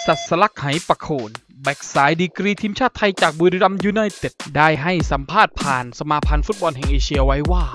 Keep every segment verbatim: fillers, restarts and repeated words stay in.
สัสลักไหปะโคนแบ็กซ้ายดีกรีทีมชาติไทยจากบุรีรัมย์ยูไนเต็ดได้ให้สัมภาษณ์ผ่านสมาพันธ์ฟุตบอลแห่งเอเชียไว้ว่า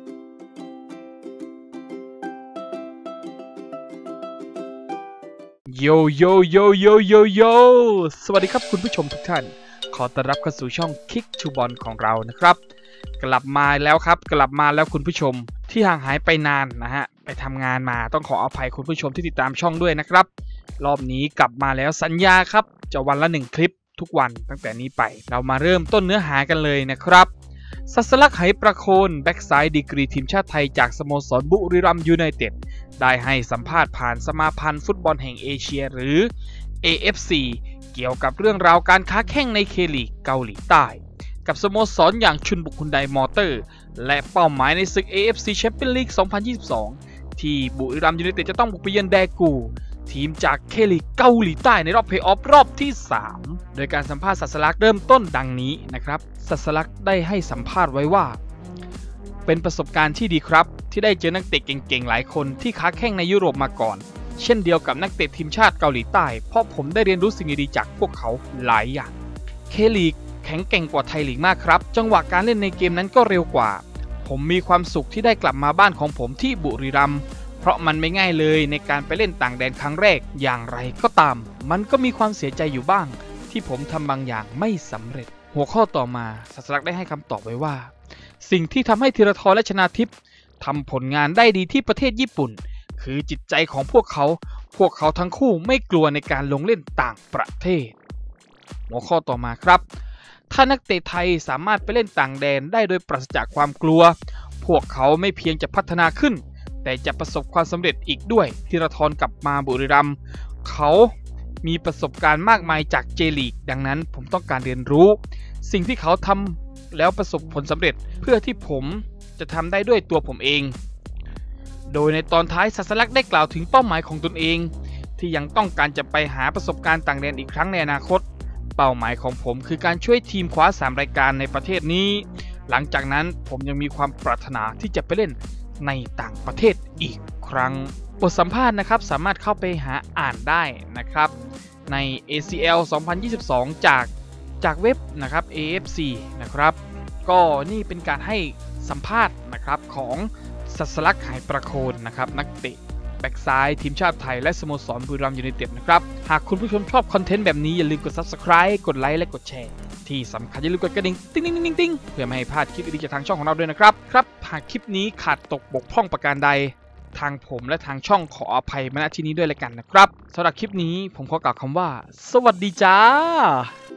โยโยโยโยโยโยสวัสดีครับคุณผู้ชมทุกท่านขอต้อนรับเข้าสู่ช่องคิกทูบอลของเรานะครับกลับมาแล้วครับกลับมาแล้วคุณผู้ชมที่ห่างหายไปนานนะฮะไปทำงานมาต้องขออภัยคุณผู้ชมที่ติดตามช่องด้วยนะครับรอบนี้กลับมาแล้วสัญญาครับจะวันละหนึ่งคลิปทุกวันตั้งแต่นี้ไปเรามาเริ่มต้นเนื้อหากันเลยนะครับสัสลักไหประโคนแบ็กซ้ายดีกรีทีมชาติไทยจากสโมสรบุรีรัมย์ยูไนเต็ดได้ให้สัมภาษณ์ผ่านสมาพันธ์ฟุตบอลแห่งเอเชียหรือ เอ เอฟ ซี เกี่ยวกับเรื่องราวการค้าแข่งในเคลีกเกาหลีใต้กับสโมสรอย่างชุนบุกฮุนไดมอเตอร์และเป้าหมายในศึก เอ เอฟ ซี Champions League สองพันยี่สิบสองที่บุรีรัมย์ยูไนเต็ดจะต้องบุกไปเยือนแดกูทีมจากเคลีกเกาหลีใต้ในรอบเพลย์ออฟรอบที่สามโดยการสัมภาษณ์สัสลักเริ่มต้นดังนี้นะครับสัสลักได้ให้สัมภาษณ์ไว้ว่าเป็นประสบการณ์ที่ดีครับที่ได้เจอนักเตะเก่งๆหลายคนที่ค้าแข่งในยุโรปมาก่อนเช่นเดียวกับนักเตะทีมชาติเกาหลีใต้เพราะผมได้เรียนรู้สิ่งดีๆจากพวกเขาหลายอย่างเคลีกแข็งแกร่งกว่าไทยลีกมากครับจังหวะการเล่นในเกมนั้นก็เร็วกว่าผมมีความสุขที่ได้กลับมาบ้านของผมที่บุรีรัมย์เพราะมันไม่ง่ายเลยในการไปเล่นต่างแดนครั้งแรกอย่างไรก็ตามมันก็มีความเสียใจอยู่บ้างที่ผมทำบางอย่างไม่สำเร็จหัวข้อต่อมาสัสลักได้ให้คำตอบไว้ว่าสิ่งที่ทำให้ธีรทรและชนาทิพย์ทำผลงานได้ดีที่ประเทศญี่ปุ่นคือจิตใจของพวกเขาพวกเขาทั้งคู่ไม่กลัวในการลงเล่นต่างประเทศหัวข้อต่อมาครับถ้านักเตะไทยสามารถไปเล่นต่างแดนได้โดยปราศจากความกลัวพวกเขาไม่เพียงจะพัฒนาขึ้นแต่จะประสบความสำเร็จอีกด้วยธีรทรกลับมาบุรีรัมย์เขามีประสบการณ์มากมายจากเจลีกดังนั้นผมต้องการเรียนรู้สิ่งที่เขาทำแล้วประสบผลสำเร็จเพื่อที่ผมจะทำได้ด้วยตัวผมเองโดยในตอนท้ายสัสลักได้กล่าวถึงเป้าหมายของตนเองที่ยังต้องการจะไปหาประสบการณ์ต่างแดนอีกครั้งในอนาคตเป้าหมายของผมคือการช่วยทีมคว้าสามรายการในประเทศนี้หลังจากนั้นผมยังมีความปรารถนาที่จะไปเล่นในต่างประเทศอีกครั้งบทสัมภาษณ์นะครับสามารถเข้าไปหาอ่านได้นะครับใน เอ ซี แอล สองพันยี่สิบสอง จากจากเว็บนะครับ เอ เอฟ ซี นะครับก็นี่เป็นการให้สัมภาษณ์นะครับของสัสลักไหประโคนนะครับนักเตะแบ็กซ้ายทีมชาติไทยและสโมสรบุรีรัมย์ยูไนเต็ดนะครับหากคุณผู้ชมชอบคอนเทนต์แบบนี้อย่าลืมกด ซับสไครบ์ กดไลค์และกดแชร์ที่สำคัญอย่าลืมกดกระดิ่งติ๊งติ๊งติ๊งติ๊งเพื่อไม่ให้พลาดคลิปดีๆจากทางช่องของเราด้วยนะครับครับหากคลิปนี้ขาดตกบกพร่องประการใดทางผมและทางช่องขออภัยมาณที่นี้ด้วยละกันนะครับสำหรับคลิปนี้ผมขอกล่าวคำว่าสวัสดีจ้า